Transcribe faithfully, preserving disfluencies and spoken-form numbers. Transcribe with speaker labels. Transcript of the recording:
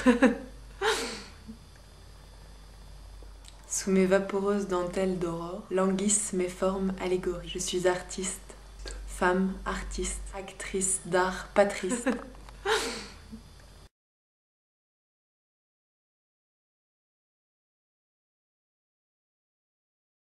Speaker 1: Sous mes vaporeuses dentelles d'aurore, languissent mes formes allégories. Je suis artiste, femme, artiste, actrice d'art, pas triste.